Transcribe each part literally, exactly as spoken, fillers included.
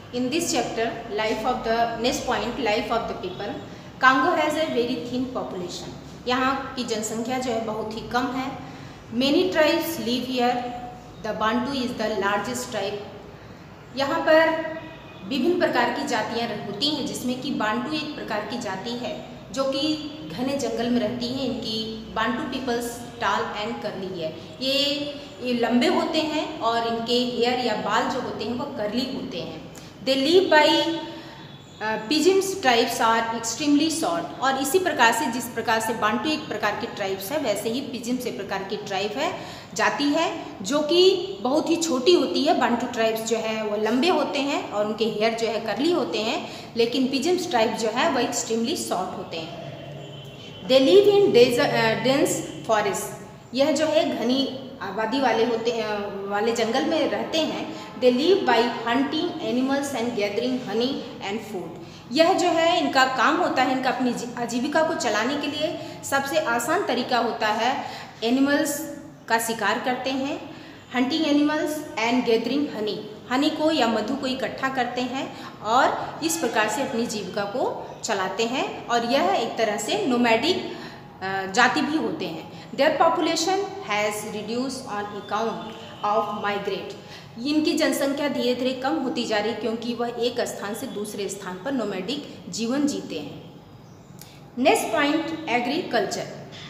In this chapter, life of the next point, life of the people. Congo has a very thin population. यहाँ की जनसंख्या जो है बहुत ही कम है. Many tribes live here. The Bantu is the largest tribe. यहाँ पर विभिन्न प्रकार की जातियाँ होती हैं, जिसमें कि बांटू एक प्रकार की जाति है जो कि घने जंगल में रहती है. इनकी बांटू पीपल्स टाल एंड करली है. ये ये लंबे होते हैं और इनके हेयर या बाल जो होते हैं वो करली होते हैं. They live by pygmies tribes are extremely short. और इसी प्रकार से जिस प्रकार से बांटू एक प्रकार की ट्राइब्स है, वैसे ही पिजिम्स एक प्रकार की ट्राइब है, जाति है, जो कि बहुत ही छोटी होती है. बांटू ट्राइब्स जो है वो लंबे होते हैं और उनके हेयर जो है करली होते हैं, लेकिन पिजिम्स ट्राइब जो है वो एक्सट्रीमली शॉर्ट होते हैं. They live in dense forest. यह जो है घनी आबादी वाले होते हैं, वाले जंगल में रहते हैं. They live by hunting animals and gathering honey and food. यह जो है इनका काम होता है, इनका अपनी आजीविका को चलाने के लिए सबसे आसान तरीका होता है एनिमल्स का शिकार करते हैं, hunting animals and gathering honey. Honey को या मधु को इकट्ठा करते हैं और इस प्रकार से अपनी जीविका को चलाते हैं. और यह एक तरह से नोमैडिक जाति भी होते हैं. Their population has reduce on account of migrate. इनकी जनसंख्या धीरे धीरे कम होती जा रही क्योंकि वह एक स्थान से दूसरे स्थान पर नोमैडिक जीवन जीते हैं. Next point, agriculture.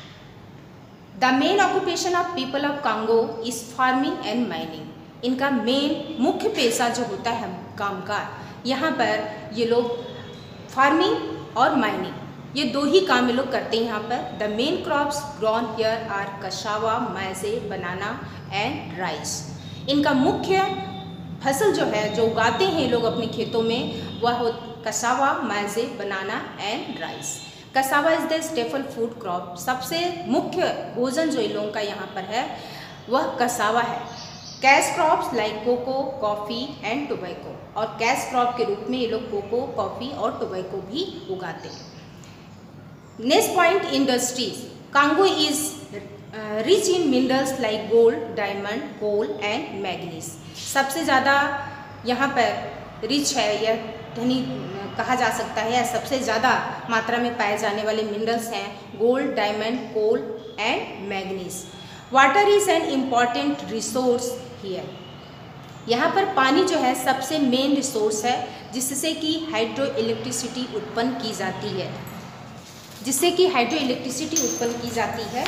The main occupation of people of Congo is farming and mining. इनका मेन मुख्य पेशा जो होता है कामकाज, यहाँ पर ये लोग फार्मिंग और माइनिंग, ये दो ही काम ये लोग करते हैं यहाँ पर. The main crops grown here are cassava, maize, banana and rice. इनका मुख्य फसल जो है जो उगाते हैं लोग अपने खेतों में, वह हो cassava, maize, banana and rice. Cassava is the staple food crop. सबसे मुख्य भोजन जो इन लोगों का यहाँ पर है वह कसावा है. Cash crops like cocoa, coffee and tobacco. और कैश क्रॉप के रूप में ये लोग कोको, कॉफ़ी और टोबैको भी उगाते हैं. Next point, industries. Congo is rich in minerals like gold, diamond, coal and manganese. सबसे ज़्यादा यहाँ पर रिच है, यह धनी कहा जा सकता है. सबसे ज़्यादा मात्रा में पाए जाने वाले मिनरल्स हैं gold, diamond, coal and manganese. Water is an important resource here. यहाँ पर पानी जो है सबसे मेन रिसोर्स है, जिससे कि हाइड्रो इलेक्ट्रिसिटी उत्पन्न की जाती है जिससे कि हाइड्रो इलेक्ट्रिसिटी उत्पन्न की जाती है.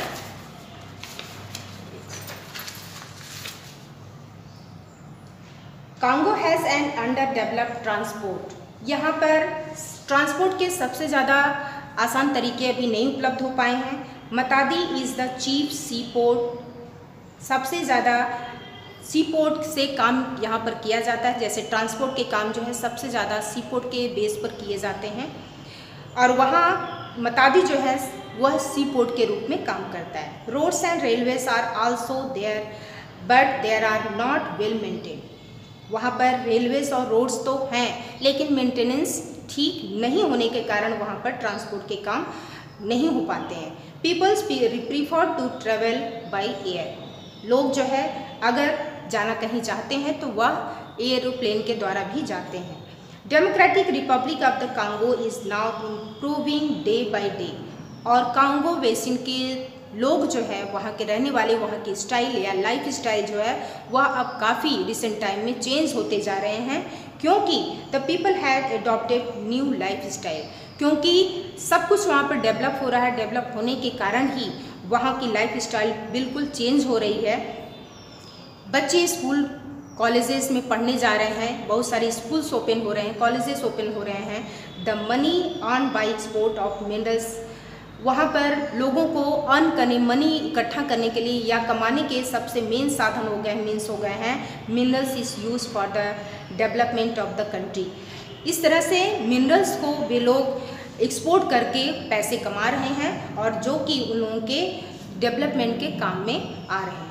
Congo has an underdeveloped transport. यहाँ पर ट्रांसपोर्ट के सबसे ज़्यादा आसान तरीके अभी नहीं उपलब्ध हो पाए हैं. Matadi is the chief sea port. सबसे ज़्यादा सी पोर्ट से काम यहाँ पर किया जाता है. जैसे ट्रांसपोर्ट के काम जो है सबसे ज़्यादा सी पोर्ट के बेस पर किए जाते हैं, और वहाँ मतादी जो है वह सी पोर्ट के रूप में काम करता है. Roads and railways are also there but there are not well maintain. वहाँ पर रेलवेज और रोड्स तो हैं, लेकिन मेंटेनेंस ठीक नहीं होने के कारण वहाँ पर ट्रांसपोर्ट के काम नहीं हो पाते हैं. Peoples prefer to travel by air. लोग जो है अगर जाना कहीं चाहते हैं तो वह एयरोप्लेन के द्वारा भी जाते हैं. Democratic Republic of the Congo is now improving day by day. और कांगो बेसिन के लोग जो है वहाँ के रहने वाले, वहाँ की स्टाइल या लाइफ स्टाइल जो है वह अब काफ़ी रिसेंट टाइम में चेंज होते जा रहे हैं, क्योंकि the people had adopted new life style. क्योंकि सब कुछ वहाँ पर डेवलप हो रहा है. डेवलप होने के कारण ही वहाँ की लाइफ स्टाइल बिल्कुल चेंज हो रही है. बच्चे स्कूल कॉलेजेस में पढ़ने जा रहे हैं, बहुत सारे स्कूल्स ओपन हो रहे हैं, कॉलेजेस ओपन हो रहे हैं. The money earn by export of minerals. वहाँ पर लोगों को अर्न करने, मनी इकट्ठा करने के लिए या कमाने के सबसे मेन साधन हो गए मीन्स हो गए हैं minerals is use for the development of the country. इस तरह से मिनरल्स को वे लोग एक्सपोर्ट करके पैसे कमा रहे हैं और जो कि उन लोगों के डेवलपमेंट के काम में आ रहे हैं.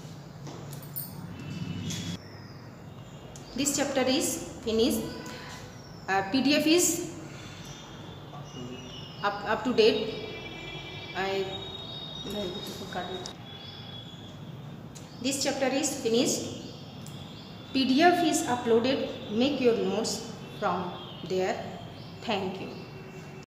This chapter is finished. Uh, P D F is up up to date. I this chapter is finished. P D F is uploaded. Make your notes. from there. Thank you.